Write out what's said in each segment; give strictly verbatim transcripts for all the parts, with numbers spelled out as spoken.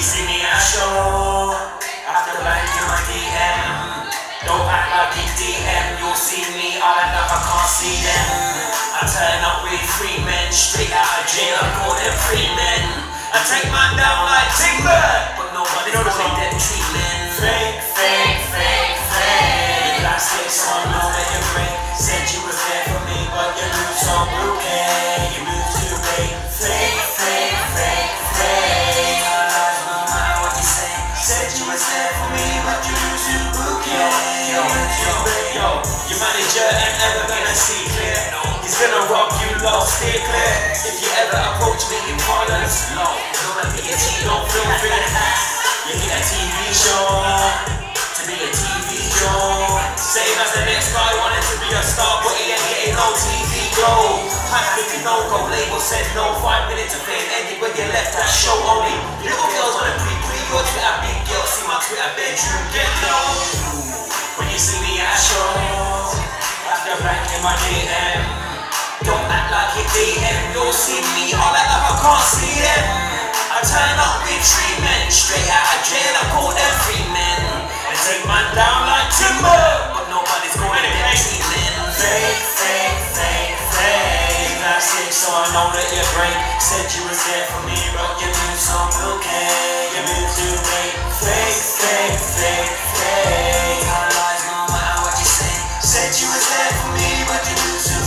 you see me at a show, after blanking my D M, don't act like it's D M. You'll see me, I act like I can't see them. I turn up with three men, straight out of jail, I call them free men. I take man down like timber, but nobody knows they them treatment. Fake, fake, fake, fake. Plastic, so I know that you break. Said you was there for me, but you move so broken. You move too late. Fake, fake, fake, fake. I lies no matter what you say. Said you was there for me, but you move too broken. Yo, yo, yo, your manager ain't ever gonna see clear. He's gonna rob you low, stay clear. If you ever approach me in parlance, no, don't let me get you, don't feel free. You need a T V show, to be a T V show. Same as the next guy wanted to be a star, but he ain't getting no T V glow. Pack fifty no go, label said no, five minutes of fame ended when you left that show only. Little girls wanna pre-pre your Twitter, big girls see my Twitter bedroom get low. When you see me at a show, after blank in my D M, don't act like you D M. You'll see me, all act like I can't see them. I turn up with three men, straight out of jail, I call them free men. I take man down like timber, but nobody's going to get treatment. Fake, fake, fake, fake. Plastic, so I know that you break. Said you was there for me, but you move so okay. You move too late. Fake, fake, fake, fake. I lies no matter what you say. Said you was there for me, but you move too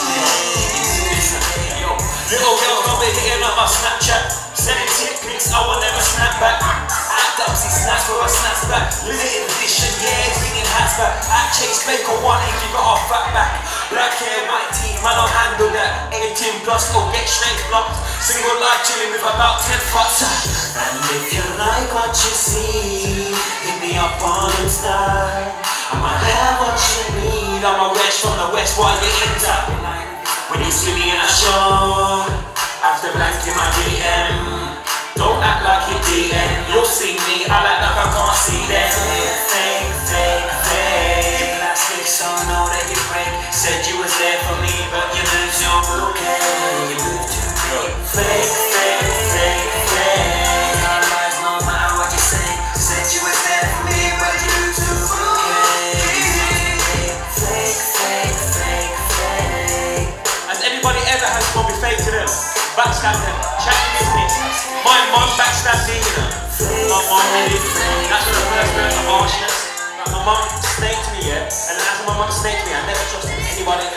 okay. Yo, little girl over hitting up my Snapchat. Sending tick pics, I will never snap back. Act up, see snaps for a snaps back. Limited edition, yeah, bringing hats back. At Chase Baker one, if you got our fat back. Black hair, white teeth, man, I'll handle that. eighteen plus, or get straight blocked. Single life chilling with about ten fucks. And if you like what you see, hit me up on Insta. I might have what you need. I'm a wretch from the west, while you into. When you see me at a show, after blank in my D M, don't act like you D M. You'll see me, I act like I can't see them. Fake, fake, fake. Plastic, so I know that you break. Said you was there for me, but you move so okay. You move too late. Fake, fake, fake, fake. I lies no matter what you say. Said you was there for me, but you move too okay. Fake, fake, fake, fake. Has anybody ever had someone be fake to them? Backstab them, chatting business. My mum backstabbed me, you know. My mum really, that's the first burst of harshness. Like my mum snaked me, yeah, and after my mum snaked me, I never trusted anybody